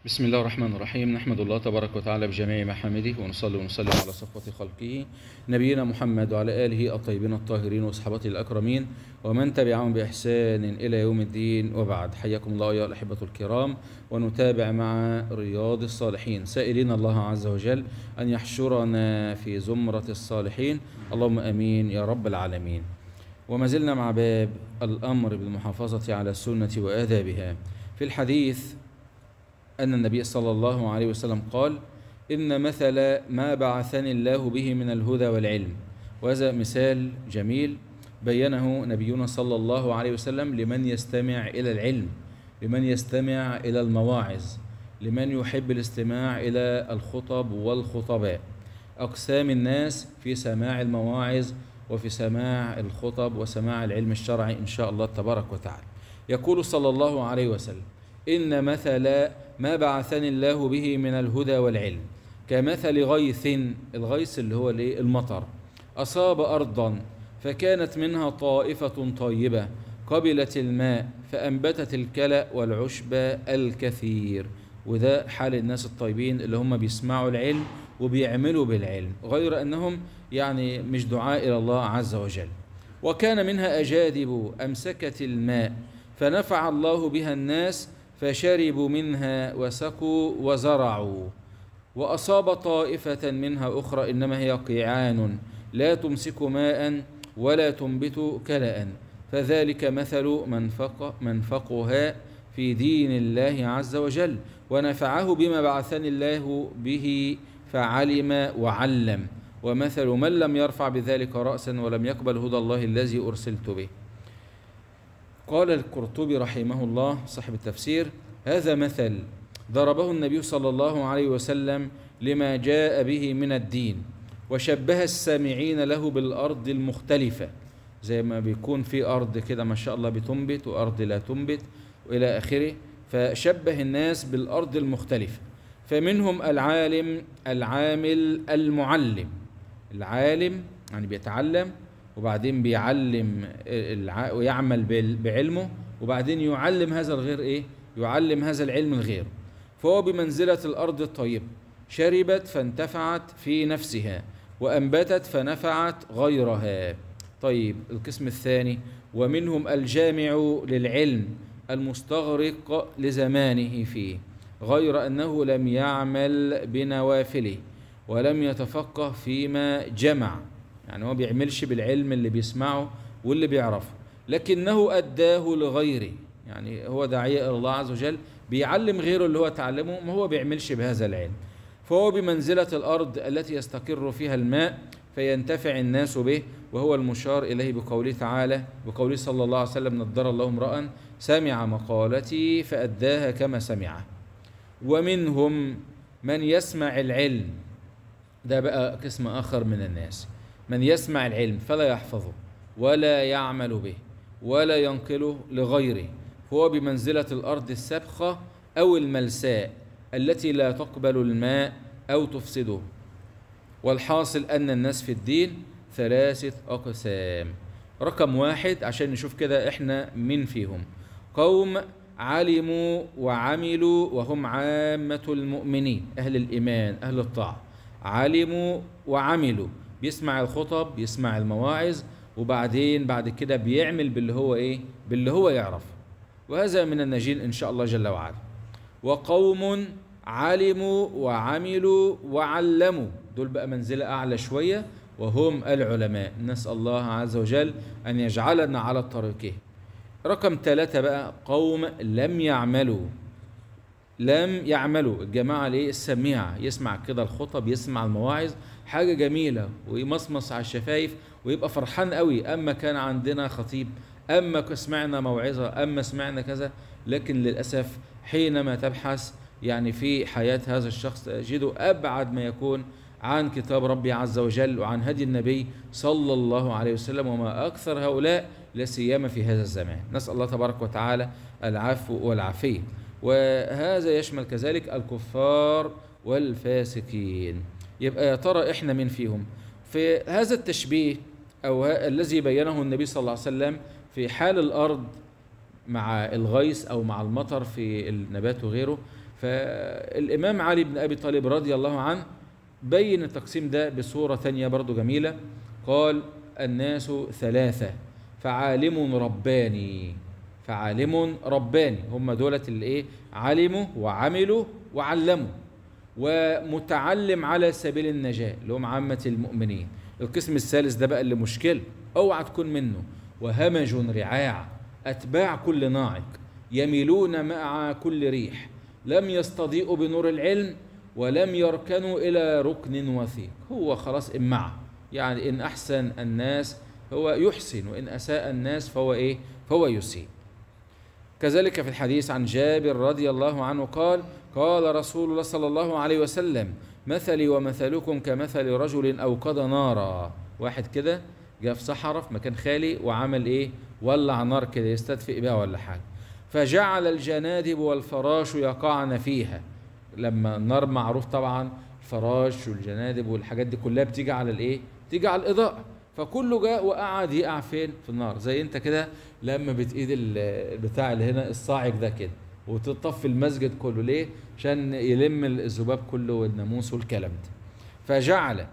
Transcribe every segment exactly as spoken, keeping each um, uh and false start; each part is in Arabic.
بسم الله الرحمن الرحيم. نحمد الله تبارك وتعالى بجميع محامده، ونصلي ونسلم على صفوة خلقه نبينا محمد وعلى آله الطيبين الطاهرين وصحبته الأكرمين ومن تبعهم بإحسان إلى يوم الدين، وبعد. حياكم الله أيها الأحبة الكرام، ونتابع مع رياض الصالحين سائلين الله عز وجل أن يحشرنا في زمرة الصالحين، اللهم آمين يا رب العالمين. وما زلنا مع باب الأمر بالمحافظة على السنة وآدابها. في الحديث أن النبي صلى الله عليه وسلم قال: إن مثل ما بعثني الله به من الهدى والعلم. وهذا مثال جميل بينه نبينا صلى الله عليه وسلم لمن يستمع إلى العلم، لمن يستمع إلى المواعظ، لمن يحب الاستماع إلى الخطب والخطباء. أقسام الناس في سماع المواعظ وفي سماع الخطب وسماع العلم الشرعي إن شاء الله تبارك وتعالى. يقول صلى الله عليه وسلم: إن مثل ما بعثني الله به من الهدى والعلم كمثل غيث، الغيث اللي هو المطر، أصاب أرضا فكانت منها طائفة طيبة قبلت الماء فأنبتت الكلأ والعشب الكثير. وده حال الناس الطيبين اللي هم بيسمعوا العلم وبيعملوا بالعلم، غير أنهم يعني مش دعاء إلى الله عز وجل. وكان منها أجادب أمسكت الماء فنفع الله بها الناس فشربوا منها وسقوا وزرعوا. وأصاب طائفة منها أخرى إنما هي قيعان لا تمسك ماء ولا تنبت كلأ، فذلك مثل من فقه من فقها في دين الله عز وجل ونفعه بما بعثني الله به فعلم وعلم، ومثل من لم يرفع بذلك رأسا ولم يقبل هدى الله الذي أرسلت به. قال القرطبي رحمه الله صاحب التفسير: هذا مثل ضربه النبي صلى الله عليه وسلم لما جاء به من الدين، وشبه السامعين له بالأرض المختلفة، زي ما بيكون في أرض كده ما شاء الله بتنبت وأرض لا تنبت وإلى آخره، فشبه الناس بالأرض المختلفة. فمنهم العالم العامل المعلم، العالم يعني بيتعلم وبعدين بيعلم ويعمل بعلمه وبعدين يعلم هذا الغير ايه؟ يعلم هذا العلم الغير. فهو بمنزلة الأرض الطيبة، شربت فانتفعت في نفسها وأنبتت فنفعت غيرها. طيب القسم الثاني: ومنهم الجامع للعلم المستغرق لزمانه فيه غير أنه لم يعمل بنوافله ولم يتفقه فيما جمع، يعني هو بيعملش بالعلم اللي بيسمعه واللي بيعرفه، لكنه أداه لغيره، يعني هو داعية إلى الله عز وجل بيعلم غيره اللي هو تعلمه، ما هو بيعملش بهذا العلم. فهو بمنزلة الأرض التي يستقر فيها الماء فينتفع الناس به، وهو المشار إليه بقوله تعالى بقوله صلى الله عليه وسلم: نضر الله امرأ سمع مقالتي فأداها كما سمعها. ومنهم من يسمع العلم، ده بقى قسم آخر من الناس، من يسمع العلم فلا يحفظه ولا يعمل به ولا ينقله لغيره، فهو بمنزلة الأرض السبخة أو الملساء التي لا تقبل الماء أو تفسده. والحاصل أن الناس في الدين ثلاثة أقسام. رقم واحد عشان نشوف كده إحنا من فيهم: قوم علموا وعملوا وهم عامة المؤمنين، أهل الإيمان أهل الطاعة، علموا وعملوا، بيسمع الخطب بيسمع المواعظ وبعدين بعد كده بيعمل باللي هو ايه؟ باللي هو يعرف، وهذا من الناجين ان شاء الله جل وعلا. وقوم علموا وعملوا وعلموا، دول بقى منزلة اعلى شوية وهم العلماء، نسأل الله عز وجل ان يجعلنا على طريقه. رقم ثلاثة بقى: قوم لم يعملوا، لم يعملوا الجماعة ليه؟ السميعة، يسمع كده الخطب يسمع المواعظ حاجة جميلة ويمصمص على الشفايف ويبقى فرحان قوي، أما كان عندنا خطيب، أما سمعنا موعظة، أما سمعنا كذا، لكن للأسف حينما تبحث يعني في حياة هذا الشخص تجده أبعد ما يكون عن كتاب ربي عز وجل وعن هدي النبي صلى الله عليه وسلم، وما أكثر هؤلاء لا سيما في هذا الزمان. نسأل الله تبارك وتعالى العفو والعافية. وهذا يشمل كذلك الكفار والفاسقين. يبقى يا ترى احنا من فيهم؟ في هذا التشبيه او الذي بينه النبي صلى الله عليه وسلم في حال الارض مع الغيث او مع المطر في النبات وغيره، فالإمام علي بن أبي طالب رضي الله عنه بين التقسيم ده بصورة ثانية برضو جميلة. قال الناس ثلاثة، فعالم رباني، فعالم رباني، هم دولة اللي ايه علموا وعملوا وعلموا، ومتعلم على سبيل النجاة اللي هم عامة المؤمنين. القسم الثالث ده بقى اللي مشكل، اوعى تكون منه. وهمج رعاع، اتباع كل ناعق، يميلون مع كل ريح، لم يستضيئوا بنور العلم ولم يركنوا إلى ركن وثيق. هو خلاص إمعة، يعني إن أحسن الناس هو يحسن، وإن أساء الناس فهو إيه؟ فهو يسيء. كذلك في الحديث عن جابر رضي الله عنه قال قال رسول الله صلى الله عليه وسلم مثلي ومثلكم كمثل رجل أوقد نارا. واحد كده جاء في صحراء في مكان خالي وعمل إيه؟ ولع نار كده يستدفئ بها ولا حاجة، فجعل الجنادب والفراش يقعن فيها. لما النار معروف طبعا الفراش والجنادب والحاجات دي كلها بتيجي على الايه؟ بتيجي على الاضاءه، فكله جاء وقعد يقع فين؟ في النار. زي انت كده لما بتقيد البتاع اللي هنا الصاعق ده كده وتطفي المسجد كله، ليه؟ عشان يلم الذباب كله والناموس والكلام ده. فجعل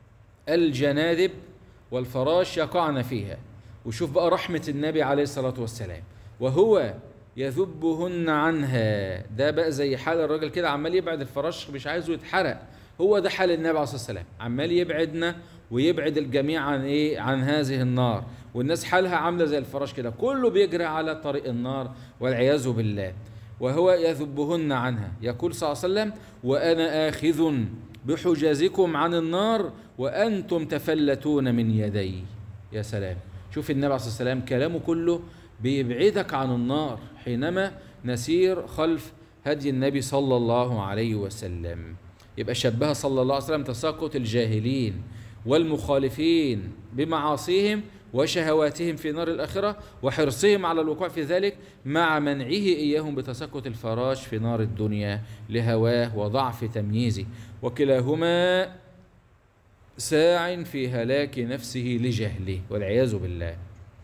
الجنادب والفراش يقعن فيها. وشوف بقى رحمه النبي عليه الصلاه والسلام، وهو يذبهن عنها. ده بقى زي حال الراجل كده عمال يبعد الفراش مش عايزه يتحرق، هو ده حال النبي عليه الصلاه والسلام، عمال يبعدنا ويبعد الجميع عن ايه؟ عن هذه النار. والناس حالها عامله زي الفراش كده، كله بيجري على طريق النار والعياذ بالله. وهو يذبهن عنها. يقول صلى الله عليه وسلم وانا آخذ بحجازكم عن النار وانتم تفلتون من يدي. يا سلام، شوف النبي عليه الصلاه والسلام كلامه كله بيبعدك عن النار حينما نسير خلف هدي النبي صلى الله عليه وسلم. يبقى شبه صلى الله عليه وسلم تساقط الجاهلين والمخالفين بمعاصيهم وشهواتهم في نار الآخرة وحرصهم على الوقوع في ذلك مع منعه إياهم بتساقط الفراش في نار الدنيا لهواه وضعف تمييزه، وكلاهما ساع في هلاك نفسه لجهله والعياذ بالله.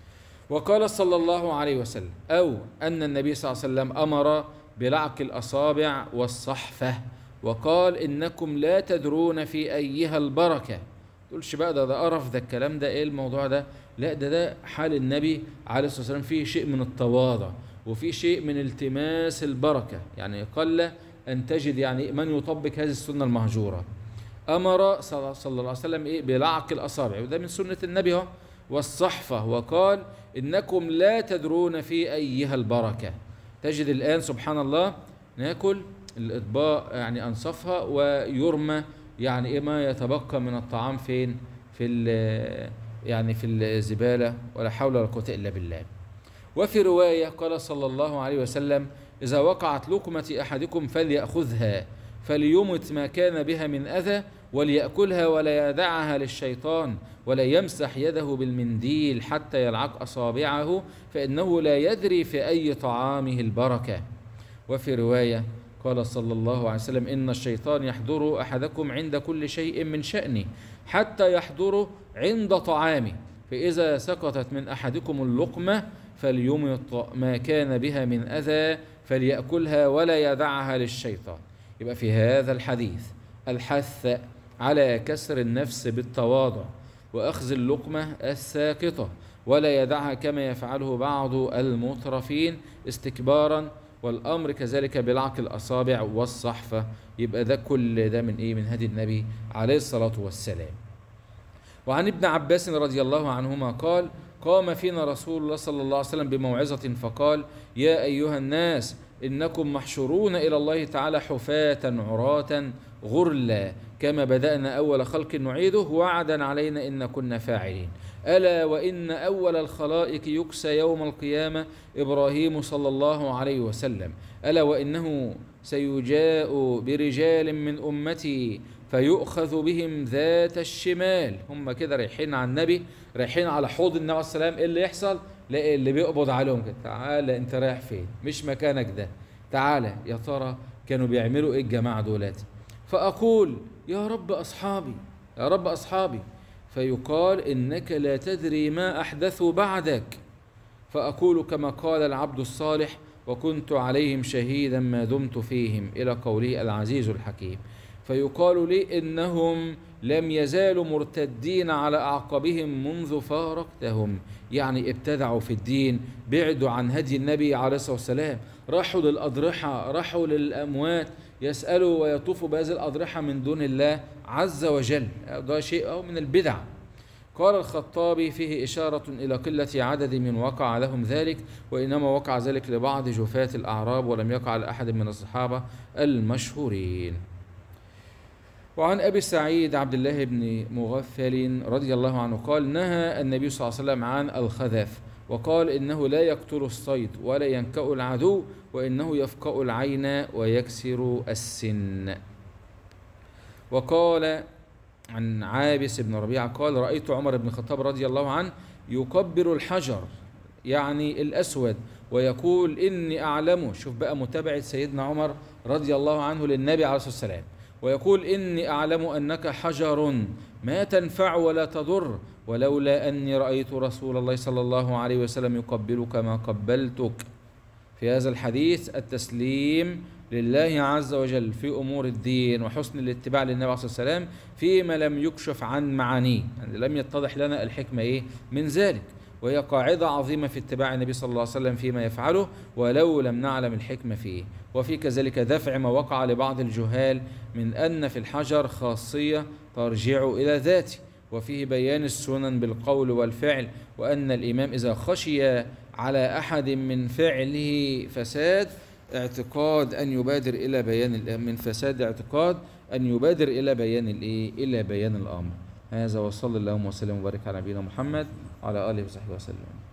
وقال صلى الله عليه وسلم أو أن النبي صلى الله عليه وسلم أمر بلعق الأصابع والصحفة، وقال إنكم لا تدرون في أيها البركة. تقولش بقى ده ده قرف، ده الكلام ده إيه الموضوع ده؟ لا، ده ده حال النبي عليه الصلاة والسلام، فيه شيء من التواضع وفيه شيء من التماس البركة. يعني قل أن تجد يعني من يطبق هذه السنة المهجورة. أمر صلى الله عليه وسلم إيه؟ بلعق الأصابع، وده من سنة النبي هو، والصحفة، وقال إنكم لا تدرون في أيها البركة. تجد الآن سبحان الله ناكل الأطباق يعني أنصفها ويرمى يعني إيه ما يتبقى من الطعام فين؟ في يعني في الزبالة، ولا حول ولا قوة إلا بالله. وفي رواية قال صلى الله عليه وسلم إذا وقعت لقمة أحدكم فليأخذها فليمت ما كان بها من أذى وليأكلها ولا يدعها للشيطان ولا يمسح يده بالمنديل حتى يلعق أصابعه فإنه لا يدري في أي طعامه البركة. وفي رواية قال صلى الله عليه وسلم إن الشيطان يحضر أحدكم عند كل شيء من شأنه حتى يحضره عند طعامه، فإذا سقطت من أحدكم اللقمة فليمط ما كان بها من أذى فليأكلها ولا يدعها للشيطان. يبقى في هذا الحديث الحث على كسر النفس بالتواضع وأخذ اللقمة الساقطة ولا يدعها كما يفعله بعض المترفين استكبارا، والأمر كذلك بلعق الأصابع والصحفة. يبقى ده كل ده من إيه؟ من هدي النبي عليه الصلاة والسلام. وعن ابن عباس رضي الله عنهما قال قام فينا رسول الله صلى الله عليه وسلم بموعظة فقال يا أيها الناس إنكم محشورون إلى الله تعالى حفاة عراة غرلا كما بدأنا أول خلق نعيده وعدا علينا إن كنا فاعلين. ألا وإن أول الخلائق يكسى يوم القيامة إبراهيم صلى الله عليه وسلم. ألا وإنه سيجاء برجال من أمتي فيؤخذ بهم ذات الشمال. هم كده رايحين على النبي، رايحين على حوض النبي عليه السلام. إيه اللي يحصل؟ لا، اللي بيقبض عليهم كده تعالى أنت رايح فين؟ مش مكانك ده، تعالى. يا ترى كانوا بيعملوا إيه الجماعة دولات؟ فأقول يا رب أصحابي، يا رب أصحابي، فيقال إنك لا تدري ما أحدثوا بعدك. فأقول كما قال العبد الصالح وكنت عليهم شهيدا ما دمت فيهم، إلى قوله العزيز الحكيم. فيقال لي إنهم لم يزالوا مرتدين على أعقابهم منذ فارقتهم، يعني ابتدعوا في الدين، بعدوا عن هدي النبي عليه الصلاة والسلام، راحوا للأضرحة، راحوا للأموات، يسألوا ويطوفوا بهذه الأضرحة من دون الله عز وجل. ده شيء من البدع. قال الخطابي فيه إشارة إلى قلة عدد من وقع لهم ذلك، وإنما وقع ذلك لبعض جفاة الأعراب، ولم يقع لأحد من الصحابة المشهورين. وعن أبي سعيد عبد الله بن مغفل رضي الله عنه قال: نهى النبي صلى الله عليه وسلم عن الخذف، وقال إنه لا يقتل الصيد ولا ينكأ العدو، وإنه يفقأ العين ويكسر السن. وقال عن عابس بن ربيعة قال: رأيت عمر بن الخطاب رضي الله عنه يكبر الحجر، يعني الأسود، ويقول إني أعلمه. شوف بقى متابعة سيدنا عمر رضي الله عنه للنبي عليه الصلاة والسلام، ويقول إني أعلم أنك حجر ما تنفع ولا تضر، ولولا أني رأيت رسول الله صلى الله عليه وسلم يقبلك ما قبلتك. في هذا الحديث التسليم لله عز وجل في أمور الدين، وحسن الاتباع للنبي عليه الصلاة والسلام فيما لم يكشف عن معانيه، يعني لم يتضح لنا الحكمة إيه من ذلك، وهي قاعدة عظيمة في اتباع النبي صلى الله عليه وسلم فيما يفعله ولو لم نعلم الحكمة فيه. وفي كذلك دفع ما وقع لبعض الجهال من أن في الحجر خاصية ترجع إلى ذاته، وفيه بيان السنن بالقول والفعل، وأن الإمام إذا خشي على أحد من فعله فساد اعتقاد أن يبادر إلى بيان من فساد اعتقاد أن يبادر إلى بيان الإيه إلى بيان الأمر. هذا، وصلى اللهم وسلم وبارك على نبينا محمد وعلى آله وصحبه وسلم.